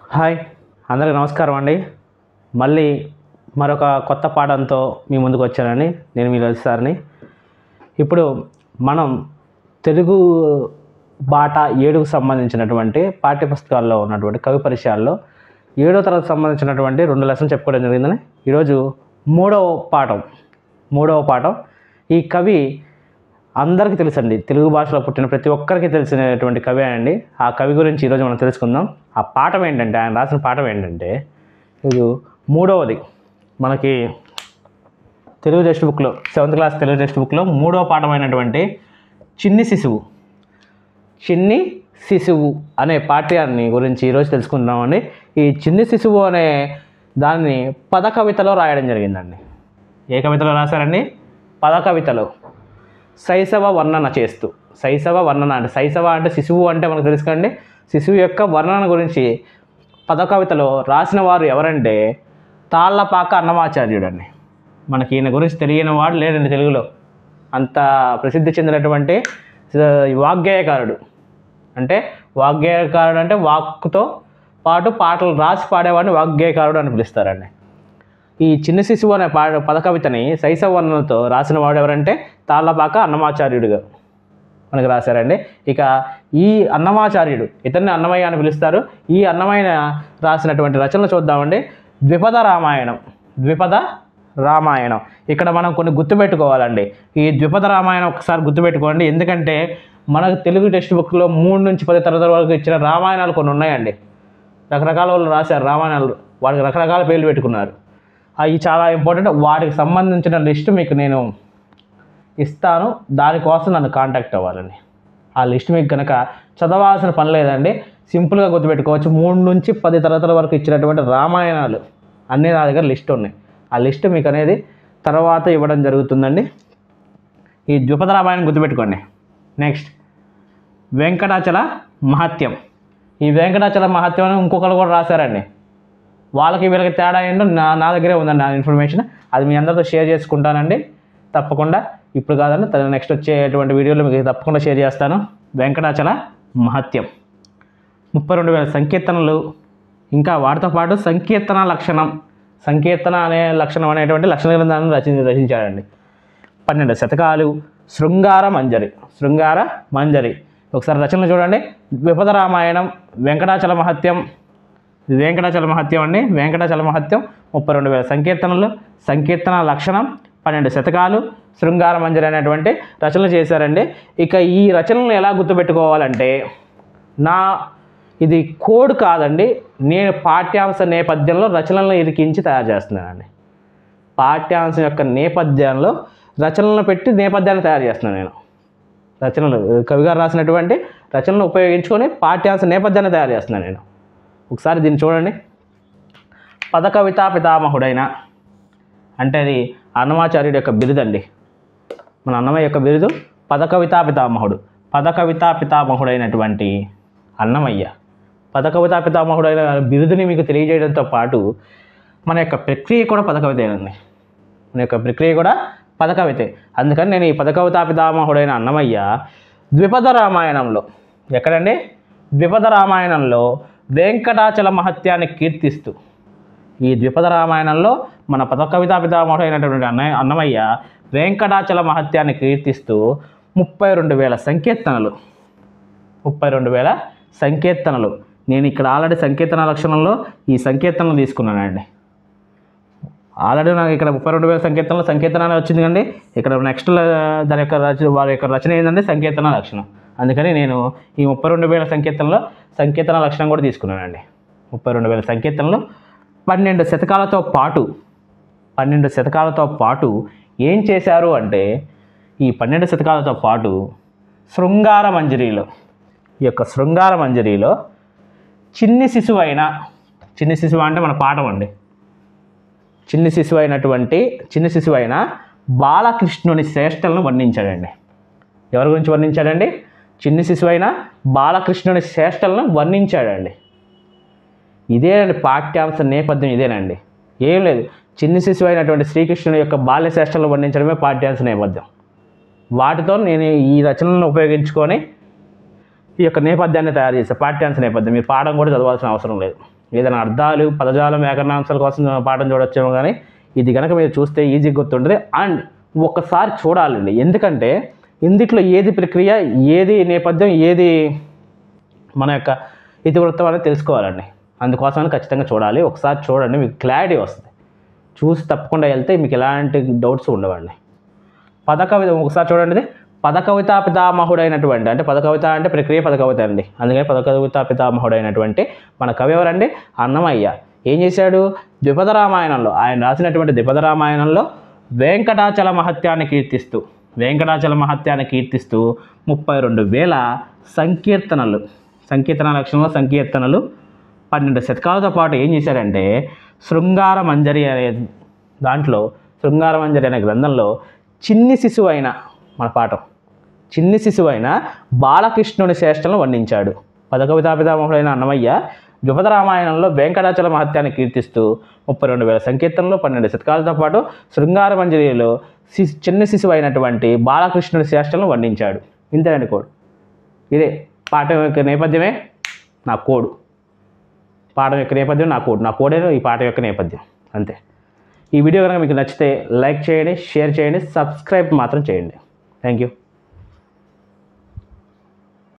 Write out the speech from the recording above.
Hi అందరికీ నమస్కారం అండి. మళ్ళీ మరొక కొత్త పాఠంతో మీ ముందుకు వచ్చానండి. నేను మీ లలిత్ సార్ని. ఇప్పుడు మనం తెలుగు బాట 7కు సంబంధించినటువంటి పాఠ్యపుస్తకాల్లో ఉన్నటువంటి కవి పరిచయాల్లో 7వ తరగతి సంబంధించినటువంటి 2 లెసన్లు చెప్పుకోవడం జరిగిందని. ఈరోజు మూడవ పాఠం. ఈ కవి అందరికీ తెలుసండి. తెలుగు భాషలో పుట్టిన ప్రతి ఒక్కరికి తెలిసినటువంటి కవి అండి. ఆ కవి గురించి ఈరోజు మనం తెలుసుకుందాం. ఆ పాఠం ఏంటంటే, ఆయన రాసిన పాఠం ఏంటంటే, ఇది మూడవది. మనకి తెలుగు టెక్స్ట్ బుక్లో 7th క్లాస్ తెలుగు టెక్స్ట్ బుక్లో 3వ పాఠమైనటువంటి చిన్ని శిశువు అనే పాఠ్యాన్ని గురించి ఈరోజు తెలుసుకుందామండి. ఈ చిన్ని శిశువు అనే దాన్ని పద కవితలో రాయడం జరిగిందండి. ఏ కవితలో రాశారండి? పద కవితలో శైశవ వర్ణన చేస్తూ. శైశవ వర్ణన అంటే, శైశవ అంటే శిశువు అంటే మనకు తెలుసు కండి. శిశువు యొక్క వర్ణన గురించి పద కవితలో రాసిన వారు ఎవరంటే తాళ్లపాక అన్నమాచార్యుడు అండి. మనకి ఈయన గురించి తెలియని వాడు లేడండి తెలుగులో. అంత ప్రసిద్ధి చెందినటువంటి వాగ్గేయకారుడు. అంటే వాగ్గేయకారుడు అంటే వాక్కుతో పాటు పాటలు రాసి పాడేవాడిని వాగ్గేయకారుడు అని పిలుస్తారండి. ఈ చిన్న శిశువు అనే పద కవితని శైశవ వర్ణనతో రాసిన వాడు ఎవరంటే తాళ్లపాక అన్నమాచార్యుడుగా మనకు రాశారండి. ఇక ఈ అన్నమాచార్యుడు, ఇతన్ని అన్నమయ్య అని పిలుస్తారు. ఈ అన్నమయ్య రాసినటువంటి రచనలు చూద్దామండి. ద్విపద రామాయణం. ఇక్కడ మనం కొన్ని గుర్తుపెట్టుకోవాలండి. ఈ ద్విపద రామాయణం ఒకసారి గుర్తుపెట్టుకోండి. ఎందుకంటే మనకు తెలుగు టెక్స్ట్ బుక్లో 3 నుంచి 10 తరగతుల వరకు ఇచ్చిన రామాయణాలు కొన్ని ఉన్నాయండి. రకరకాల వాళ్ళు రాశారు రామాయణాలు. వాటికి రకరకాల పేర్లు పెట్టుకున్నారు. అవి చాలా ఇంపార్టెంట్. వాటికి సంబంధించిన లిస్టు మీకు నేను ఇస్తాను. దానికోసం నన్ను కాంటాక్ట్ అవ్వాలండి. ఆ లిస్ట్ మీకు కనుక చదవాల్సిన పని లేదండి. సింపుల్గా గుర్తుపెట్టుకోవచ్చు. 3 నుంచి 10 తరగతుల వరకు ఇచ్చినటువంటి రామాయణాలు అన్నీ నా దగ్గర లిస్ట్ ఉన్నాయి. ఆ లిస్ట్ మీకు అనేది తర్వాత ఇవ్వడం జరుగుతుందండి. ఈ ద్విపద రామాయణం గుర్తుపెట్టుకోండి. నెక్స్ట్ వెంకటాచల మహత్యం. ఈ వెంకటాచల మహత్యం అని ఇంకొకరు కూడా రాశారండి. వాళ్ళకి వీళ్ళకి తేడా ఏంటో నా దగ్గరే ఉందండి ఆ ఇన్ఫర్మేషన్. అది మీ అందరితో షేర్ చేసుకుంటానండి. తప్పకుండా ఇప్పుడు కాదండి, నెక్స్ట్ వచ్చేటువంటి వీడియోలో మీకు తప్పకుండా షేర్ చేస్తాను. వెంకటాచల మహత్యం 32,000 సంకీర్తనలు, ఇంకా వాటితో పాటు సంకీర్తన అనే లక్షణం అనేటువంటి లక్షణ గ్రంథాలను రచించాడండి. 12 శతకాలు, శృంగార మంజరి. ఒకసారి రచనలు చూడండి. ద్విపద రామాయణం, వెంకటాచల మహత్యం అండి. వెంకటాచల మహత్యం 32,000 సంకీర్తనలు, సంకీర్తన లక్షణం, 12 శతకాలు, శృంగార మంజరి అనేటువంటి రచనలు చేశారండి. ఇక ఈ రచనలను ఎలా గుర్తుపెట్టుకోవాలంటే, ఇది కోడ్ కాదండి. నేను పాఠ్యాంశ నేపథ్యంలో రచనలను ఇరికించి తయారు చేస్తున్నానండి. పాఠ్యాంశం యొక్క నేపథ్యంలో రచనలను పెట్టి నేపథ్యాన్ని తయారు చేస్తున్నాను నేను. రచనలు కవిగారు రాసినటువంటి రచనలను ఉపయోగించుకొని పాఠ్యాంశ నేపథ్యాన్ని తయారు చేస్తున్నాను నేను. ఒకసారి దీన్ని చూడండి. పద కవితా పితామహుడైన అంటే అది అన్నమాచార్యుడి యొక్క బిరుదండి. మన అన్నమయ్య యొక్క బిరుదు పద కవితా పితామహుడైనటువంటి అన్నమయ్య. పద కవితా పితామహుడైన బిరుదుని మీకు తెలియజేయడంతో పాటు మన యొక్క ప్రక్రియ కూడా పద కవితేనండి. అందుకని నేను ఈ పద కవితా పితామహుడైన అన్నమయ్య ద్విపద రామాయణంలో ఎక్కడండి? ద్విపద రామాయణంలో వెంకటాచల మహత్యాన్ని కీర్తిస్తూ, ఈ ద్విపద రామాయణంలో మన పద కవితా పితామహుడైనటువంటి అన్నమయ్య వెంకటాచల మహత్యాన్ని కీర్తిస్తూ 32,000 సంకీర్తనలు. నేను ఇక్కడ ఆల్రెడీ సంకీర్తన లక్షణంలో ఈ సంకీర్తనలు తీసుకున్నానండి. ఆల్రెడీ నాకు ఇక్కడ 32,000 సంకీర్తన వచ్చింది కండి. ఇక్కడ నెక్స్ట్ దాని యొక్క వారి యొక్క రచన ఏంటంటే సంకీర్తన లక్షణం. అందుకని నేను ఈ 32,000 సంకీర్తన లక్షణం కూడా తీసుకున్నానండి. 32,000 సంకీర్తనలు 12 శతకాలతో పాటు ఏం చేశారు అంటే, ఈ 12 శతకాలతో పాటు శృంగార మంజరిలో, ఈ యొక్క శృంగార మంజరిలో చిన్ని శిశువు అంటే మన పాఠం అండి. చిన్ని శిశువు అయిన బాలకృష్ణుని శ్రేష్టలను వర్ణించాడండి. ఎవరి గురించి వర్ణించాడండి? చిన్ని శిశువు అయిన బాలకృష్ణుని శ్రేష్టలను వర్ణించాడండి. ఇదేనండి పాఠ్యాంశ నేపథ్యం. ఇదేనండి, ఏం లేదు. చిన్ని శిశువు అయినటువంటి శ్రీకృష్ణుని యొక్క బాల్య శ్రేష్టలను వర్ణించడమే పాఠ్యాంశ నేపథ్యం. వాటితో నేను ఈ రచనలను ఉపయోగించుకొని ఈ యొక్క నేపథ్యాన్ని తయారు చేసే పాఠ్యాంశ నేపథ్యం. మీరు పాఠం కూడా చదవాల్సిన అవసరం లేదు. ఏదైనా అర్థాలు పదజాలం వ్యాకరణాంశాల కోసం పాఠం చూడొచ్చేమో, కానీ ఇది కనుక మీరు చూస్తే ఈజీగా గుర్తుంటుంది. అండ్ ఒక్కసారి చూడాలండి, ఎందుకంటే ఇందుట్లో ఏది ప్రక్రియ, ఏది నేపథ్యం, ఏది మన యొక్క ఇతివృత్తం అనేది తెలుసుకోవాలండి. అందుకోసమని ఖచ్చితంగా చూడాలి. ఒకసారి చూడండి, మీకు క్లారిటీ వస్తుంది. చూసి తప్పకుండా వెళ్తే మీకు ఎలాంటి డౌట్స్ ఉండవండి. పదకవిత ఒకసారి చూడండి. పదకవితా పితామహుడైనటువంటి, అంటే పదకవిత అంటే ప్రక్రియ పదకవిత అండి, అందుకని పదకవితా పితామహుడైనటువంటి మన కవి ఎవరండి? అన్నమయ్య. ఏం చేశాడు? ద్విపద రామాయణంలో, ఆయన రాసినటువంటి ద్విపద రామాయణంలో వెంకటాచల మహత్యాన్ని కీర్తిస్తూ 32,000 సంకీర్తన లక్షణంలో సంకీర్తనలు 12 శతకాలతో పాటు ఏం చేశాడంటే శృంగార మంజరి అనే దాంట్లో, శృంగార మంజరి అనే గ్రంథంలో చిన్ని శిశువైన మన పాఠం, చిన్ని శిశువైన బాలకృష్ణుని శ్రేష్టలను వర్ణించాడు. పదకవితా పితామహుడైన అన్నమయ్య ద్విపద రామాయణంలో వెంకటాచల మహత్యాన్ని కీర్తిస్తూ 32,000 సంకీర్తనలు 12 శతకాలతో పాటు శృంగార మంజరిలో చిన్న శిశువు అయినటువంటి బాలకృష్ణుని శ్రేష్టలను వర్ణించాడు. ఇంతేనండి కోడ్. ఇదే పాఠం యొక్క నేపథ్యమే నా కోడ్. పాఠం యొక్క నేపథ్యం నా కోడే ఈ పాఠం యొక్క నేపథ్యం. అంతే. ఈ వీడియో కనుక మీకు నచ్చితే లైక్ చేయండి, షేర్ చేయండి, సబ్స్క్రైబ్ మాత్రం చేయండి. Thank you.